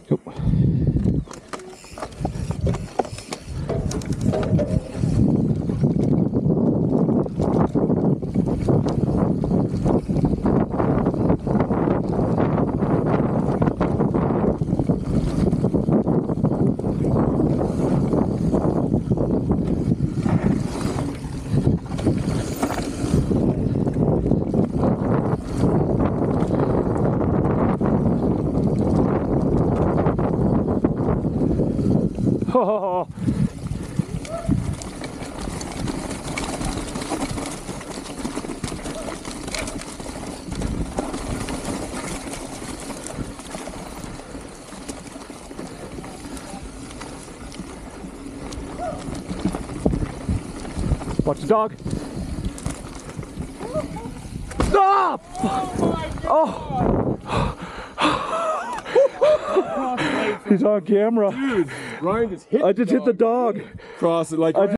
Yep. Oh. Watch the dog. Stop! Oh! He's on camera. Dude, Ryan just hit I just hit the dog. Cross it like